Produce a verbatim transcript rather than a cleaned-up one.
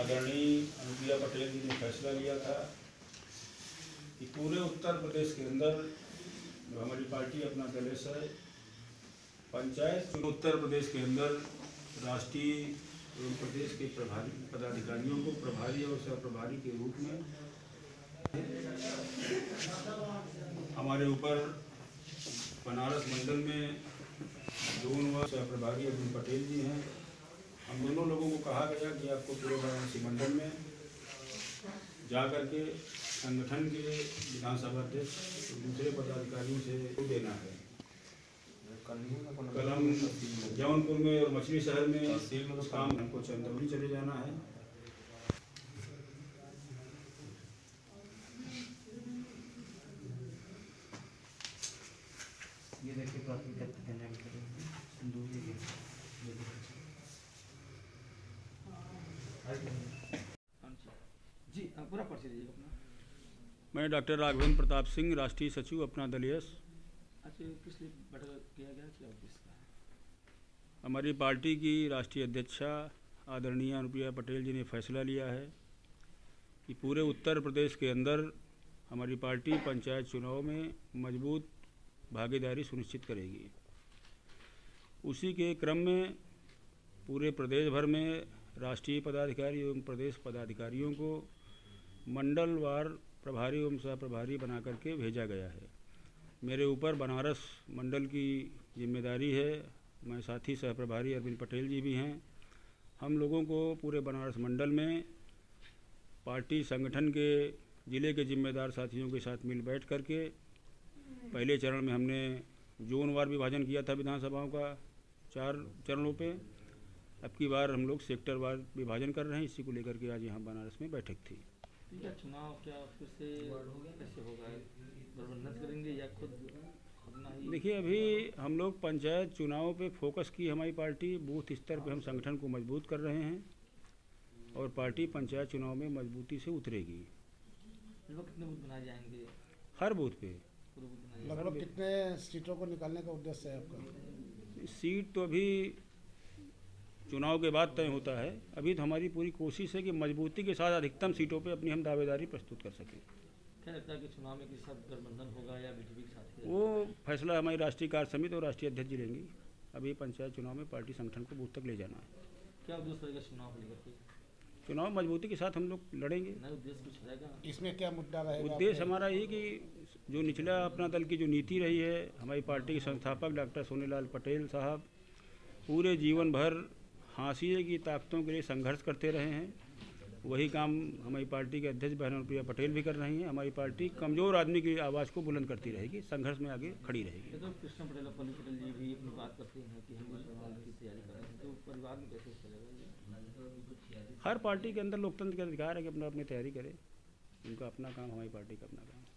आदरणीय अनुप्रिया पटेल जी ने फैसला लिया था कि पूरे उत्तर प्रदेश के अंदर जो हमारी पार्टी अपना दलेस है, पंचायत उत्तर प्रदेश के अंदर राष्ट्रीय एवं प्रदेश के प्रभारी पदाधिकारियों को प्रभारी और सह प्रभारी के रूप में हमारे ऊपर बनारस मंडल में जोन व सह प्रभारी अरविंद पटेल जी हैं। हम दोनों लोगों को कहा गया कि आपको पूरे वाराणसी मंडल में जा कर के संगठन के विधानसभा अध्यक्ष और दूसरे पदाधिकारियों से देना है। कल हम जौनपुर में और मछली शहर में काम हमको चंदौली चले जाना है। ये देखिए प्राथमिकता देने के लिए जी पूरा परिचय दीजिए अपना। मैं डॉक्टर राघवेंद्र प्रताप सिंह, राष्ट्रीय सचिव अपना दलियस। अच्छा, किस लिए बैठक किया गया, क्या उद्देश्य है? हमारी पार्टी की राष्ट्रीय अध्यक्षा आदरणीय अनुप्रिया पटेल जी ने फैसला लिया है कि पूरे उत्तर प्रदेश के अंदर हमारी पार्टी पंचायत चुनाव में मजबूत भागीदारी सुनिश्चित करेगी। उसी के क्रम में पूरे प्रदेश भर में राष्ट्रीय पदाधिकारी एवं प्रदेश पदाधिकारियों को मंडलवार प्रभारी एवं सह प्रभारी बना करके भेजा गया है। मेरे ऊपर बनारस मंडल की जिम्मेदारी है। मैं साथी सह प्रभारी अरविंद पटेल जी भी हैं। हम लोगों को पूरे बनारस मंडल में पार्टी संगठन के ज़िले के जिम्मेदार साथियों के साथ मिल बैठ करके पहले चरण में हमने जोनवार विभाजन किया था विधानसभाओं का चार चरणों पे। अब की बार हम लोग सेक्टर वार विभाजन कर रहे हैं। इसी को लेकर के आज यहाँ बनारस में बैठक थी। क्या चुनाव क्या फिर से कैसे होगा, गठबंधन करेंगे या खुद अपना ही? देखिए, अभी हम लोग पंचायत चुनाव पे फोकस की हमारी पार्टी बूथ स्तर पे हम संगठन को मजबूत कर रहे हैं और पार्टी पंचायत चुनाव में मजबूती से उतरेगी। लगभग कितने बूथ बनाए जाएंगे? हर बूथ पे लगभग कितने सीटों को निकालने का उद्देश्य है आपका? सीट तो अभी चुनाव के बाद तय होता है। अभी तो हमारी पूरी कोशिश है कि मजबूती के साथ अधिकतम सीटों पे अपनी हम दावेदारी प्रस्तुत कर सकें। क्या लगता है कि चुनाव में किसी साथ गठबंधन होगा या बीजेपी के साथ? वो फैसला हमारी राष्ट्रीय कार्य समिति और राष्ट्रीय अध्यक्ष जी लेंगी। अभी पंचायत चुनाव में पार्टी संगठन को बूथ तक ले जाना है। क्या उद्देश्य रहेगा चुनाव को लेकर के? चुनाव मजबूती के साथ हम लोग लड़ेंगे। नया उद्देश्य कुछ रहेगा? इसमें क्या मुद्दा रहेगा? उद्देश्य हमारा यही कि जो निचला अपना दल की जो नीति रही है, हमारी पार्टी के संस्थापक डॉक्टर सोनीलाल पटेल साहब पूरे जीवन भर हाशिए की ताकतों के लिए संघर्ष करते रहे हैं। वही काम हमारी पार्टी के अध्यक्ष बहन अनुप्रिया पटेल भी कर रही हैं। हमारी पार्टी कमज़ोर आदमी की आवाज़ को बुलंद करती रहेगी, संघर्ष में आगे खड़ी रहेगी। तो कृष्ण पटेल पल्लू पटेल जी भी अपनी बात करते हैं कि हम चुनाव की तैयारी कर रहे हैं, तो परिवार में कैसे चलेगा? हर पार्टी के अंदर लोकतंत्र का अधिकार है कि अपना अपनी तैयारी करे। उनका अपना काम, हमारी पार्टी का अपना काम।